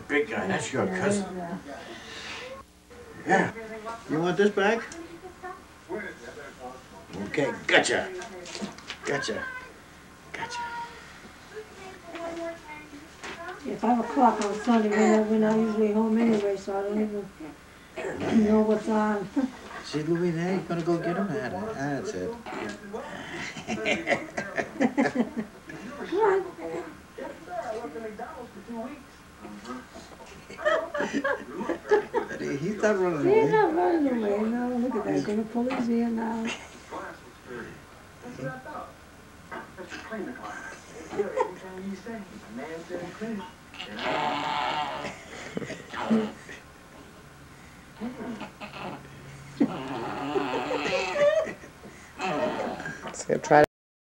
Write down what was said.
big guy. That's your cousin. Yeah. You want this back? Okay, gotcha. Gotcha. Gotcha. Yeah, 5 o'clock on Sunday, we're not usually home anyway, so I don't even know what's on. See, Louis, now you're gonna go get him? That's it. Come on. He's not running away. He's not running away, no. Look at that, gonna pull his ear now. Let's go try